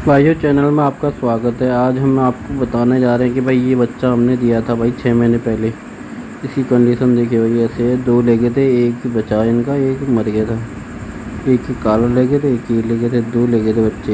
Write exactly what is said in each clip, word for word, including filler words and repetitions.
भाइयों, चैनल में आपका स्वागत है। आज हम आपको बताने जा रहे हैं कि भाई ये बच्चा हमने दिया था भाई छः महीने पहले। इसकी कंडीशन देखिए भाई, ऐसे है। दो ले गए थे, एक बचा इनका, एक मर गया था। एक ही काला ले गए थे, एक ये ले गए थे, दो ले गए थे बच्चे।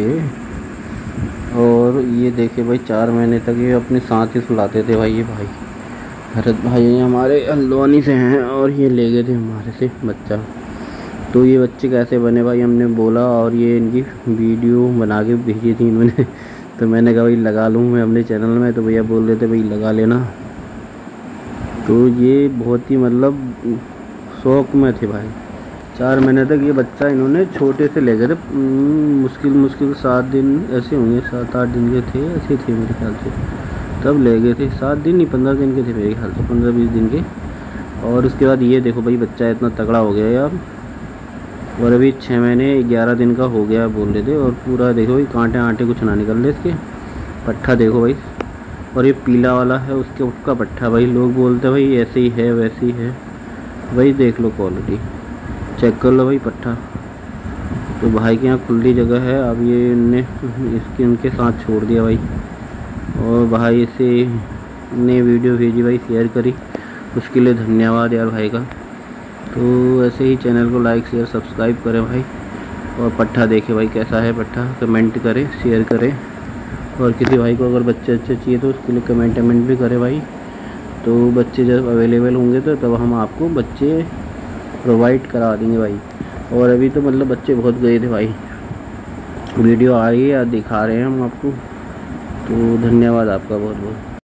और ये देखिए भाई, चार महीने तक ये अपने साथ ही सुलाते थे भाई। ये भाई भरत भाई हमारे हल्द्वानी से हैं और ये ले गए थे हमारे से बच्चा। तो ये बच्चे कैसे बने भाई, हमने बोला और ये इनकी वीडियो बना के भेजी थी इन्होंने। तो मैंने कहा भाई लगा लूँ मैं अपने चैनल में, तो भैया बोल रहे थे भाई लगा लेना। तो ये बहुत ही मतलब शौक में थे भाई। चार महीने तक ये बच्चा इन्होंने छोटे से ले गए थे। मुश्किल मुश्किल सात दिन ऐसे होंगे, सात आठ दिन के थे, ऐसे थे मेरे ख्याल से। तब ले गए थे, सात दिन नहीं पंद्रह दिन के थे मेरे ख्याल से, पंद्रह बीस दिन के। और उसके बाद ये देखो भाई, बच्चा इतना तगड़ा हो गया यार। और अभी छः महीने ग्यारह दिन का हो गया बोल रहे थे। और पूरा देखो भाई, कांटे आंटे कुछ ना निकल रहे इसके। पट्ठा देखो भाई, और ये पीला वाला है उसके उसका पट्ठा भाई। लोग बोलते भाई ऐसे ही है वैसे ही है, भाई देख लो क्वालिटी, चेक कर लो भाई पट्ठा। तो भाई के यहाँ खुली जगह है। अब ये इनने इसके उनके साथ छोड़ दिया भाई। और भाई से ने वीडियो भेजी भाई, शेयर करी, उसके लिए धन्यवाद यार भाई का। तो ऐसे ही चैनल को लाइक शेयर सब्सक्राइब करें भाई। और पट्ठा देखे भाई कैसा है पट्ठा, कमेंट करें, शेयर करें। और किसी भाई को अगर बच्चे अच्छे चाहिए तो उसके लिए कमेंट कमेंट भी करें भाई। तो बच्चे जब अवेलेबल होंगे तो तब हम आपको बच्चे प्रोवाइड करा देंगे भाई। और अभी तो मतलब बच्चे बहुत गए थे भाई। वीडियो आ रही है या दिखा रहे हैं हम आपको। तो धन्यवाद आपका बहुत बहुत।